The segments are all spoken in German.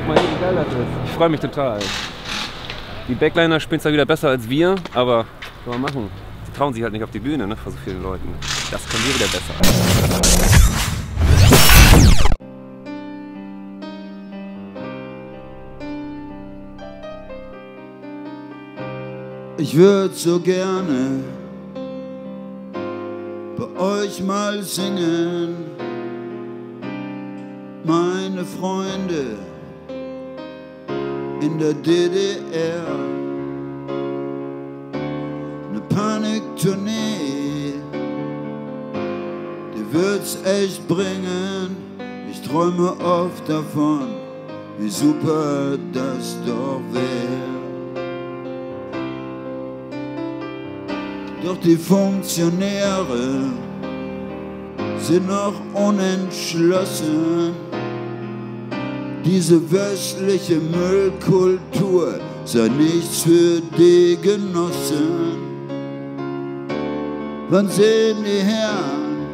Guck mal hier, wie geil das ist. Ich freue mich total. Die Backliner spielen zwar wieder besser als wir, aber was soll man machen? Sie trauen sich halt nicht auf die Bühne, ne, vor so vielen Leuten. Das können wir wieder besser. Ich würde so gerne bei euch mal singen, meine Freunde in der DDR. Eine Paniktournee, die wird's echt bringen. Ich träume oft davon, wie super das doch wäre. Doch die Funktionäre sind noch unentschlossen. Diese westliche Müllkultur sei nichts für die Genossen. Wann sehen die Herren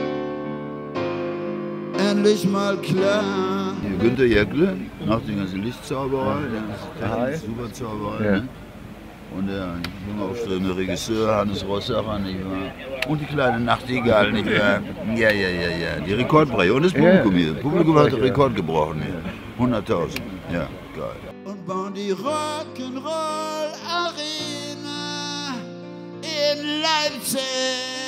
endlich mal klar? Günter Jäckle macht die ganze Lichtzauberei, der ist super Zauberer. Ja. Ne? Und der junge aufstrebende Regisseur Hannes Rossacher, nicht wahr? Und die kleine Nachtigall, nicht wahr? Ja, die Rekordbrecher. Und das Publikum hier. Das Publikum hat den Rekord gebrochen hier. 100.000. Ja, geil. Und bauen die Rock'n'Roll Arena in Leipzig.